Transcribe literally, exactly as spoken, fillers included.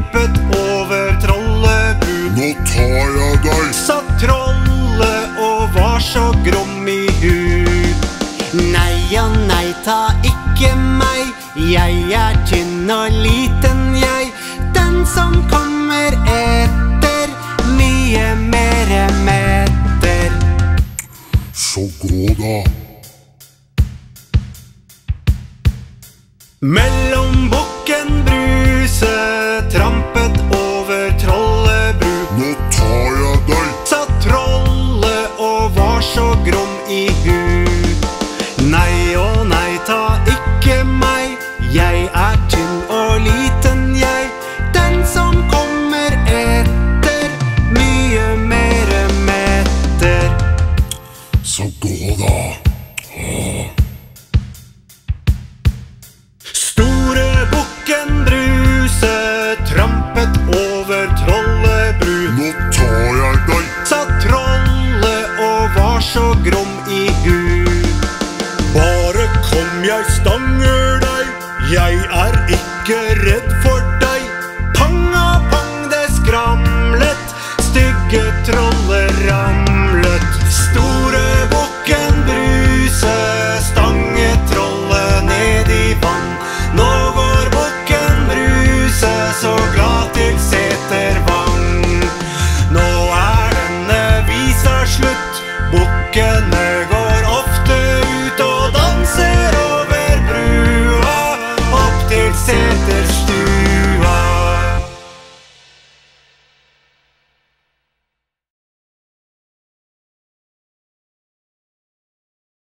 trampet over Trollebu. Nå tar jeg deg, sa trollet og var så grom i hu. Nei og nei, ta ikke meg, jeg er tynn og liten jeg. Den som kommer etter, mye mere meter. så gå da. Mellom bukken Bruse trampet over Trollebru. Nå tar jeg deg, sa trollet og var så grom i hu. Nei og nei, ta ikke meg, jeg er tynn og liten jeg. Den som kommer etter, mye mere meter. så gå da. Store bukken Bruse trampet over Trollebru. Nå tar jeg deg, sa trollet og var så grom i hu. Bare kom, jeg stanger deg, jeg er ikke redd for deg. Panga pang, det skramlet, stygge trollet ramlet. Stor